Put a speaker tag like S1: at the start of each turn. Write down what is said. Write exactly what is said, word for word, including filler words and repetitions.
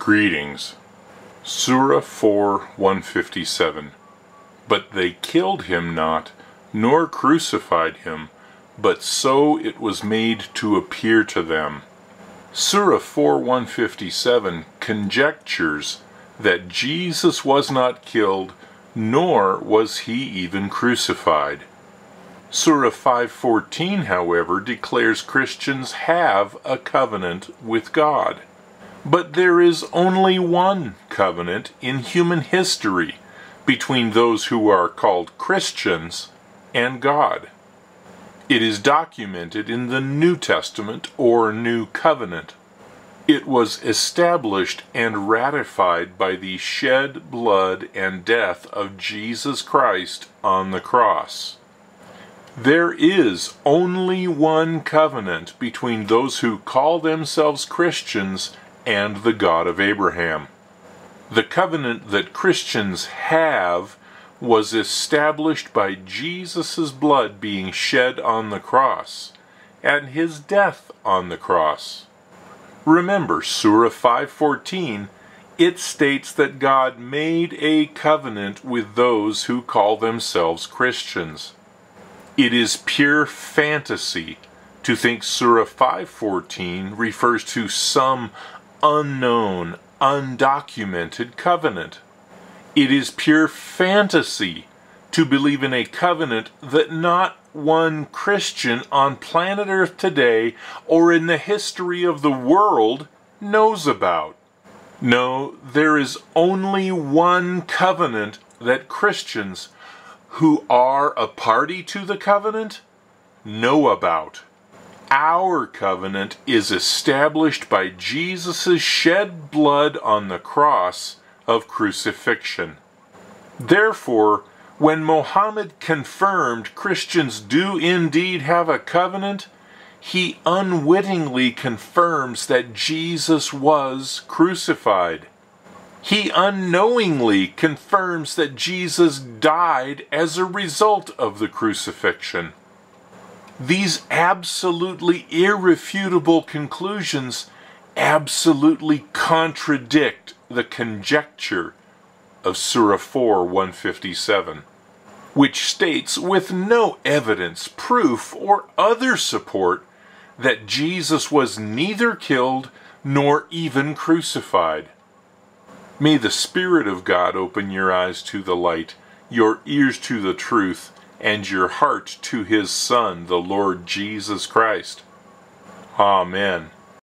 S1: Greetings. Sura four one fifty-seven. But they killed him not, nor crucified him, but so it was made to appear to them. Sura four one fifty-seven conjectures that Jesus was not killed, nor was he even crucified. Sura five fourteen, however, declares Christians have a covenant with God. But there is only one covenant in human history between those who are called Christians and God. It is documented in the New Testament or New Covenant. It was established and ratified by the shed blood and death of Jesus Christ on the cross. There is only one covenant between those who call themselves Christians and the God of Abraham. The covenant that Christians have was established by Jesus' blood being shed on the cross and his death on the cross. Remember, Surah five fourteen, it states that God made a covenant with those who call themselves Christians. It is pure fantasy to think Surah five fourteen refers to some unknown, undocumented covenant. It is pure fantasy to believe in a covenant that not one Christian on planet Earth today or in the history of the world knows about. No, there is only one covenant that Christians who are a party to the covenant know about. Our covenant is established by Jesus' shed blood on the cross of crucifixion. Therefore, when Mohammed confirmed Christians do indeed have a covenant, he unwittingly confirms that Jesus was crucified. He unknowingly confirms that Jesus died as a result of the crucifixion. These absolutely irrefutable conclusions absolutely contradict the conjecture of Surah four one fifty-seven, which states with no evidence, proof, or other support that Jesus was neither killed nor even crucified. May the Spirit of God open your eyes to the light, your ears to the truth, and your heart to His Son, the Lord Jesus Christ. Amen.